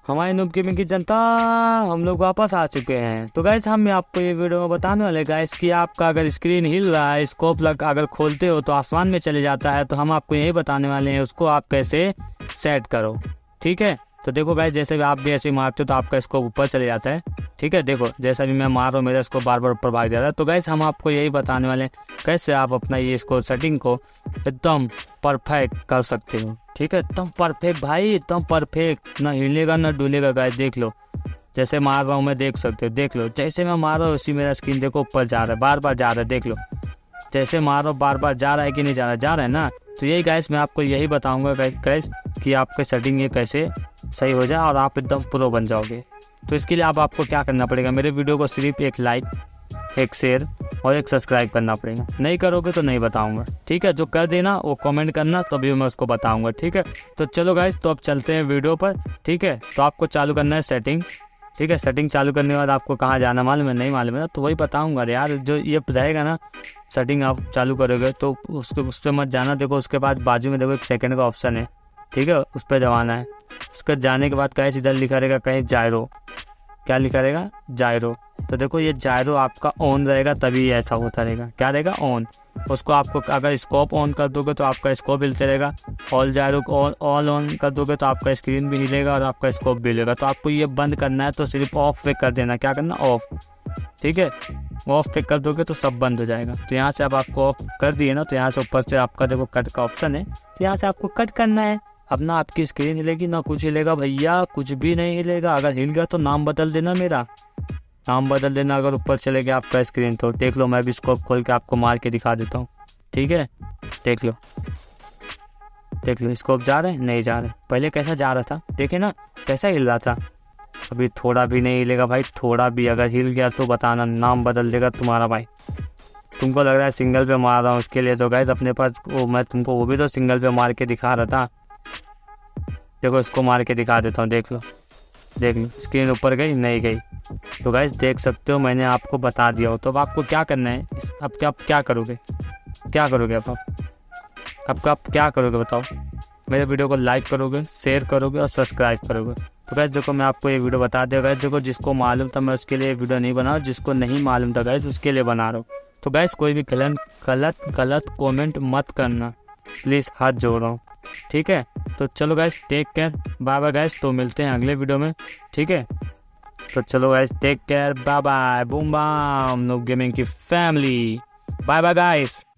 हमारे noob gaming की जनता, हम लोग वापस आ चुके हैं। तो गाइस हम आपको ये वीडियो में बताने वाले गाइस कि आपका अगर स्क्रीन हिल रहा है, स्कोप लग अगर खोलते हो तो आसमान में चले जाता है, तो हम आपको यही बताने वाले हैं उसको आप कैसे सेट करो। ठीक है, तो देखो गाइस जैसे भी आप भी ऐसे मारते हो तो आपका स्कोप ऊपर चले जाता है। ठीक है, देखो जैसा भी मैं मार रहा हूँ मेरा स्कोप बार बार ऊपर भाग जा रहा है। तो गाइस हम आपको यही बताने वाले हैं कैसे आप अपना ये इसको सेटिंग को एकदम परफेक्ट कर सकते हो। ठीक है, एकदम परफेक्ट भाई, एकदम परफेक्ट, ना हिलेगा ना डुलेगा। गाइस देख लो जैसे मार रहा हूँ मैं, देख सकते हो, देख लो जैसे मैं मार रहा हूँ उसी मेरा स्क्रीन देखो ऊपर जा रहा है, बार बार जा रहा है। देख लो जैसे मार रहा हूँ बार बार जा रहा है कि नहीं जा रहा है, जा रहा है ना। तो यही गाइस मैं आपको यही बताऊंगा गाइस कि आपका सेटिंग ये कैसे सही हो जाए और आप एकदम प्रो बन जाओगे। तो इसके लिए आपको क्या करना पड़ेगा, मेरे वीडियो को सिर्फ एक लाइक, एक शेयर और एक सब्सक्राइब करना पड़ेगा। नहीं करोगे तो नहीं बताऊंगा। ठीक है, जो कर देना वो कमेंट करना, तभी मैं उसको बताऊंगा। ठीक है, तो चलो गाइस तो अब चलते हैं वीडियो पर। ठीक है, तो आपको चालू करना है सेटिंग। ठीक है, सेटिंग चालू करने के बाद आपको कहाँ जाना मालूम है, नहीं मालूम है ना, तो वही बताऊंगा यार। जो ये रहेगा ना सेटिंग आप चालू करोगे तो उस पर मत जाना। देखो उसके बाद बाजू में देखो एक सेकंड का ऑप्शन है। ठीक है, उस पर दबाना है। उसके जाने के बाद कहीं इधर लिखा रहेगा कहीं जायरो, क्या लिखा रहेगा, जायरो। तो देखो ये जायरो आपका ऑन रहेगा तभी ऐसा होता रहेगा। क्या रहेगा, ऑन। उसको आपको अगर स्कोप ऑन कर दोगे तो आपका स्कोप हिलते रहेगा। ऑल जायरो को ऑल ऑन कर दोगे तो आपका स्क्रीन भी हिलेगा और आपका स्कोप भी हिलेगा। तो आपको ये बंद करना है तो सिर्फ ऑफ पे कर देना। क्या करना, ऑफ। ठीक है, ऑफ पे कर दोगे तो सब बंद हो जाएगा। तो यहाँ से अब आपको ऑफ कर दिए ना, तो यहाँ से ऊपर से आपका देखो कट का ऑप्शन है, तो यहाँ से आपको कट करना है। अब ना आपकी स्क्रीन हिलेगी ना कुछ हिलेगा भैया, कुछ भी नहीं हिलेगा। अगर हिल गया तो नाम बदल देना, मेरा नाम बदल देना अगर ऊपर चले गया आपका स्क्रीन। तो देख लो मैं भी स्कोप खोल के आपको मार के दिखा देता हूँ। ठीक है, देख लो, देख लो स्कोप जा रहे हैं, नहीं जा रहे। पहले कैसा जा रहा था, देखे ना कैसा हिल रहा था। अभी थोड़ा भी नहीं हिलेगा भाई, थोड़ा भी अगर हिल गया तो बताना, नाम बदल देगा तुम्हारा भाई। तुमको लग रहा है सिंगल पे मार रहा हूँ, उसके लिए तो गाइस अपने पास वो मैं तुमको वो भी तो सिंगल पे मार के दिखा रहा था। देखो इसको मार के दिखा देता हूँ, देख लो, देख लो स्क्रीन ऊपर गई, नहीं गई। तो गाइस देख सकते हो मैंने आपको बता दिया हो। तो अब आपको क्या करना है, अब क्या करोगे, क्या करोगे अब आप क्या करोगे बताओ। मेरे वीडियो को लाइक करोगे, शेयर करोगे और सब्सक्राइब करोगे। तो गाइस देखो मैं आपको ये वीडियो बता दिया गाइस। देखो जिसको मालूम था मैं उसके लिए वीडियो नहीं बना रहा हूँ, जिसको नहीं मालूम था गाइस उसके लिए बना रहा हूँ। तो गाइस कोई भी गलत कमेंट मत करना प्लीज़, हाथ जोड़ रहा हूँ। ठीक है, तो चलो guys take care, bye bye guys. तो मिलते हैं अगले वीडियो में। ठीक है, तो चलो guys take care, bye bye, boom bam noob gaming की फैमिली, बाय बाय गाइस।